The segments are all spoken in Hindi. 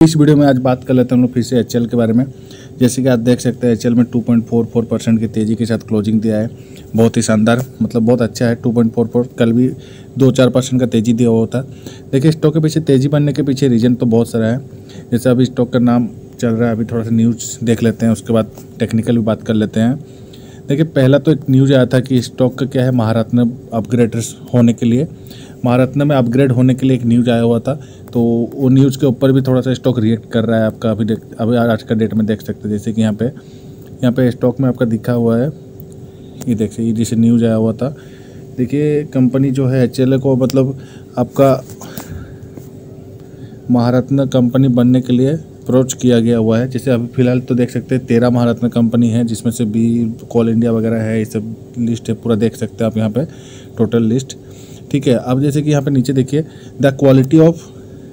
इस वीडियो में आज बात कर लेते हैं हम लोग फिर से एचएल के बारे में। जैसे कि आप देख सकते हैं एचएल में 2.44% की तेज़ी के साथ क्लोजिंग दिया है। बहुत ही शानदार, मतलब बहुत अच्छा है। 2.44 कल भी 2-4% का तेज़ी दिया हुआ होता। देखिए स्टॉक के पीछे तेज़ी बनने के पीछे रीज़न तो बहुत सारा है। जैसे अभी स्टॉक का नाम चल रहा है, अभी थोड़ा सा न्यूज़ देख लेते हैं, उसके बाद टेक्निकल भी बात कर लेते हैं। देखिए पहला तो एक न्यूज़ आया था कि स्टॉक का क्या है, महारत्न अपग्रेडर्स होने के लिए, महारत्न में अपग्रेड होने के लिए एक न्यूज़ आया हुआ था। तो वो न्यूज़ के ऊपर भी थोड़ा सा स्टॉक रिएक्ट कर रहा है आपका। अभी आज का डेट में देख सकते हैं, जैसे कि यहाँ पे स्टॉक में आपका दिखा हुआ है, ये देखिए, ये जैसे न्यूज़ आया हुआ था। देखिए कंपनी जो है एचएल को मतलब आपका महारत्न कंपनी बनने के लिए अप्रोच किया गया हुआ है। जैसे अभी फ़िलहाल तो देख सकते हैं 13 महारत्न कंपनी है, जिसमें से बी कोल इंडिया वगैरह है, ये सब लिस्ट है, पूरा देख सकते हैं आप यहाँ पे टोटल लिस्ट। ठीक है, अब जैसे कि यहाँ पे नीचे देखिए the quality of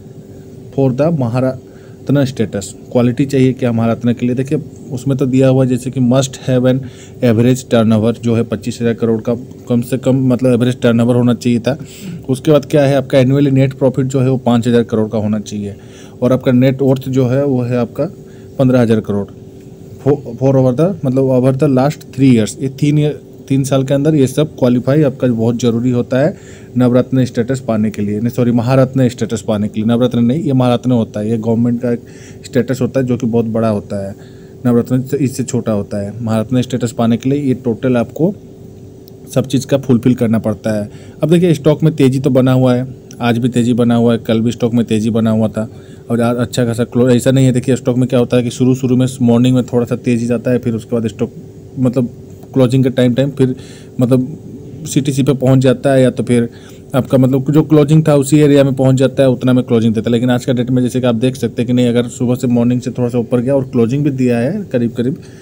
for the Maharatna status, quality चाहिए क्या महारत्न के लिए। देखिए उसमें तो दिया हुआ जैसे कि must have an average turnover जो है 25,000 करोड़ का कम से कम मतलब एवरेज टर्नओवर होना चाहिए था। उसके बाद क्या है, आपका एनुअली नेट प्रॉफिट जो है वो 5,000 करोड़ का होना चाहिए, और आपका नेट वर्थ जो है वो है आपका 15,000 crore for over the last 3 years. ये 3 साल के अंदर ये सब क्वालिफाई आपका बहुत ज़रूरी होता है नवरत्न स्टेटस पाने के लिए, नहीं सॉरी महारत्न स्टेटस पाने के लिए। नवरत्न नहीं, ये महारत्न होता है, ये गवर्नमेंट का एक स्टेटस होता है जो कि बहुत बड़ा होता है। नवरत्न इससे छोटा होता है। महारत्न स्टेटस पाने के लिए ये टोटल आपको सब चीज़ का फुलफिल करना पड़ता है। अब देखिए स्टॉक में तेज़ी तो बना हुआ है, आज भी तेज़ी बना हुआ है, कल भी स्टॉक में तेज़ी बना हुआ था, और आज अच्छा खासा क्लोज ऐसा नहीं है। देखिए स्टॉक में क्या होता है कि शुरू में मॉर्निंग में थोड़ा सा तेज़ी जाता है, फिर उसके बाद स्टॉक मतलब क्लोजिंग के टाइम फिर मतलब सीटीसी पे पहुंच जाता है, या तो फिर आपका मतलब जो क्लोजिंग था उसी एरिया में पहुंच जाता है, उतना में क्लोजिंग देता है। लेकिन आज का डेट में जैसे कि आप देख सकते हैं कि नहीं, अगर सुबह से मॉर्निंग से थोड़ा सा ऊपर गया और क्लोजिंग भी दिया है करीब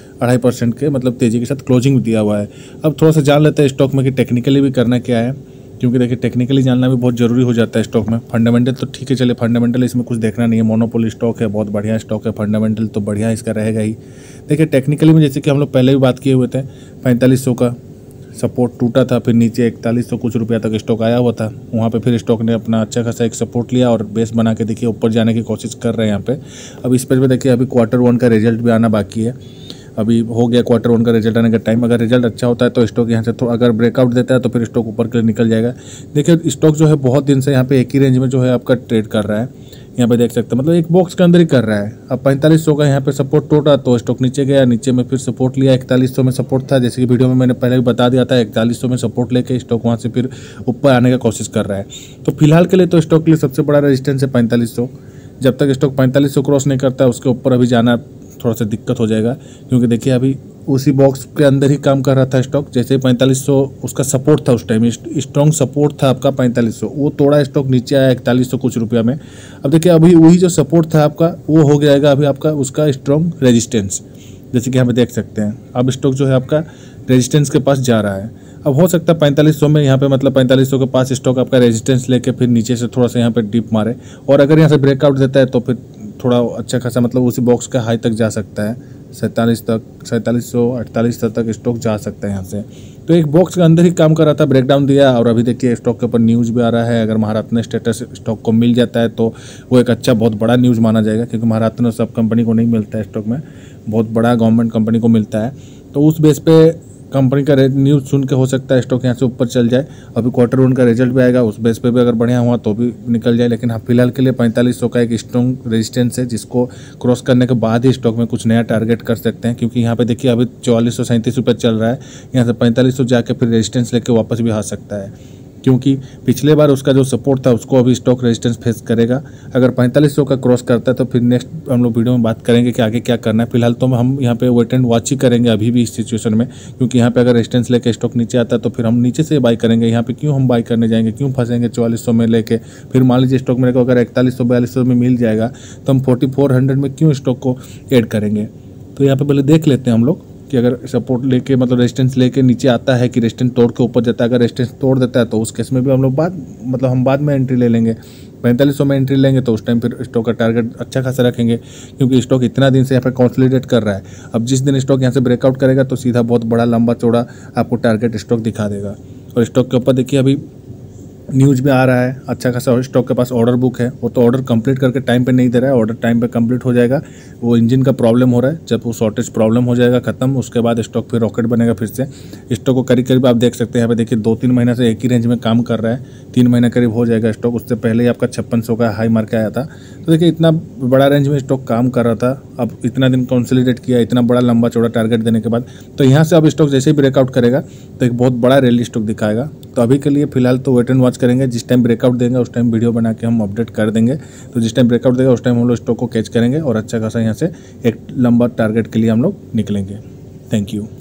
2.5% के मतलब तेज़ी के साथ क्लोजिंग भी दिया हुआ है। अब थोड़ा सा जान लेते हैं स्टॉक में कि टेक्निकली भी करना क्या है, क्योंकि देखिए टेक्निकली जानना भी बहुत ज़रूरी हो जाता है स्टॉक में। फंडामेंटल तो ठीक है, चले फंडामेंटल इसमें कुछ देखना नहीं है, मोनोपोली स्टॉक है, बहुत बढ़िया स्टॉक है, फंडामेंटल तो बढ़िया इसका रहेगा ही। देखिए टेक्निकली में जैसे कि हम लोग पहले भी बात किए हुए थे, 4500 का सपोर्ट टूटा था, फिर नीचे 4100 कुछ रुपया तक स्टॉक आया हुआ था, वहाँ पे फिर स्टॉक ने अपना अच्छा खासा एक सपोर्ट लिया और बेस बना के देखिए ऊपर जाने की कोशिश कर रहे हैं यहाँ पे। अब इस पेज पे देखिए अभी Q1 का रिजल्ट भी आना बाकी है, अभी हो गया Q1 का रिजल्ट आने का टाइम। अगर रिजल्ट अच्छा होता है तो स्टॉक यहाँ से तो अगर ब्रेकआउट देता है तो फिर स्टॉक ऊपर के लिए निकल जाएगा। देखिए स्टॉक जो है बहुत दिन से यहाँ पे एक ही रेंज में जो है आपका ट्रेड कर रहा है, यहाँ पे देख सकते हैं, मतलब एक बॉक्स के अंदर ही कर रहा है। अब 4500 का यहाँ पे सपोर्ट टूटा तो स्टॉक नीचे गया, नीचे में फिर सपोर्ट लिया, 4100 में सपोर्ट था, जैसे कि वीडियो में मैंने पहले भी बता दिया था। 4100 में सपोर्ट लेके स्टॉक वहाँ से फिर ऊपर आने का कोशिश कर रहा है। तो फिलहाल के लिए तो स्टॉक के लिए सबसे बड़ा रेजिस्टेंस है 4500। जब तक स्टॉक 4500 क्रॉस नहीं करता है उसके ऊपर अभी जाना थोड़ा सा दिक्कत हो जाएगा, क्योंकि देखिए अभी उसी बॉक्स के अंदर ही काम कर रहा था स्टॉक। जैसे 4500 उसका सपोर्ट था, उस टाइम स्ट्रॉन्ग सपोर्ट था आपका 4500, वो तोड़ा स्टॉक नीचे आया 4100 कुछ रुपया में। अब देखिए अभी वही जो सपोर्ट था आपका वो हो जाएगा अभी आपका उसका स्ट्रॉन्ग रेजिस्टेंस, जैसे कि यहाँ पे देख सकते हैं। अब स्टॉक जो है आपका रेजिस्टेंस के पास जा रहा है। अब हो सकता है 4500 में यहाँ पे मतलब 4500 के पास स्टॉक आपका रेजिस्टेंस लेके फिर नीचे से थोड़ा सा यहाँ पे डिप मारे, और अगर यहाँ से ब्रेकआउट देता है तो फिर थोड़ा अच्छा खासा मतलब उसी बॉक्स का हाई तक जा सकता है, 47 तक, 4748 तक स्टॉक जा सकता है यहाँ से। तो एक बॉक्स के अंदर ही काम कर रहा था, ब्रेकडाउन दिया, और अभी देखिए स्टॉक के ऊपर न्यूज़ भी आ रहा है। अगर महारत्न स्टेटस स्टॉक को मिल जाता है तो वो एक अच्छा बहुत बड़ा न्यूज़ माना जाएगा, क्योंकि महारत्न सब कंपनी को नहीं मिलता है स्टॉक में, बहुत बड़ा गवर्नमेंट कंपनी को मिलता है। तो उस बेस पे कंपनी का न्यूज़ सुन के हो सकता है स्टॉक यहाँ से ऊपर चल जाए। अभी Q1 का रिजल्ट भी आएगा, उस बेस पे भी अगर बढ़िया हुआ तो भी निकल जाए। लेकिन हाँ फिलहाल के लिए 4500 का एक स्ट्रॉन्ग रेजिस्टेंस है, जिसको क्रॉस करने के बाद ही स्टॉक में कुछ नया टारगेट कर सकते हैं, क्योंकि यहाँ पे देखिए अभी 4437 रुपये चल रहा है, यहाँ से 4500 जाके फिर रेजिस्टेंस लेके वापस भी आ सकता है, क्योंकि पिछले बार उसका जो सपोर्ट था उसको अभी स्टॉक रेजिस्टेंस फेस करेगा। अगर 4500 का क्रॉस करता है तो फिर नेक्स्ट हम लोग वीडियो में बात करेंगे कि आगे क्या करना है। फिलहाल तो हम यहाँ पे वेट एंड वॉच ही करेंगे अभी भी इस सिचुएशन में, क्योंकि यहाँ पे अगर रेजिस्टेंस लेके स्टॉक नीचे आता है तो फिर हम नीचे से बाई करेंगे। यहाँ पे क्यों हम बाई करने जाएंगे, क्यों फंसेंगे 4400 में लेके। फिर मान लीजिए स्टॉक मेरे को अगर 4100-4200 में मिल जाएगा तो हम 4400 में क्यों स्टॉक को ऐड करेंगे। तो यहाँ पे पहले देख लेते हैं हम लोग कि अगर सपोर्ट लेके मतलब रेजिस्टेंस लेके नीचे आता है कि रेजिस्टेंस तोड़ के ऊपर जाता है। अगर रेजिस्टेंस तोड़ देता है तो उस केस में भी हम लोग हम बाद में एंट्री ले लेंगे। 4500 में एंट्री लेंगे तो उस टाइम फिर स्टॉक का टारगेट अच्छा खासा रखेंगे, क्योंकि स्टॉक इतना दिन से यहाँ पर कंसोलिडेट कर रहा है। अब जिस दिन स्टॉक यहाँ से ब्रेकआउट करेगा तो सीधा बहुत बड़ा लंबा चौड़ा आपको टारगेट स्टॉक दिखा देगा। और स्टॉक के ऊपर देखिए अभी न्यूज़ में आ रहा है अच्छा खासा स्टॉक के पास ऑर्डर बुक है, वो तो ऑर्डर कंप्लीट करके टाइम पे नहीं दे रहा है। ऑर्डर टाइम पे कंप्लीट हो जाएगा, वो इंजन का प्रॉब्लम हो रहा है, जब वो शॉर्टेज प्रॉब्लम हो जाएगा ख़त्म, उसके बाद स्टॉक फिर रॉकेट बनेगा फिर से। स्टॉक को करीब करीब आप देख सकते हैं यहाँ पे देखिए 2-3 महीना से एक ही रेंज में काम कर रहा है, 3 महीना करीब हो जाएगा स्टॉक, उससे पहले ही आपका 5600 का हाई मार के आया था। तो देखिए इतना बड़ा रेंज में स्टॉक काम कर रहा था, अब इतना दिन कंसोलिडेट किया, इतना बड़ा लंबा चौड़ा टारगेट देने के बाद, तो यहाँ से अब स्टॉक जैसे ही ब्रेकआउट करेगा तो एक बहुत बड़ा रैली स्टॉक दिखाएगा। तो अभी के लिए फिलहाल तो वेट एंड वॉच करेंगे, जिस टाइम ब्रेकआउट देंगे उस टाइम वीडियो बना के हम अपडेट कर देंगे। तो जिस टाइम ब्रेकआउट देगा उस टाइम हम लोग स्टॉक को कैच करेंगे और अच्छा खासा यहाँ से एक लंबा टारगेट के लिए हम लोग निकलेंगे। Thank you.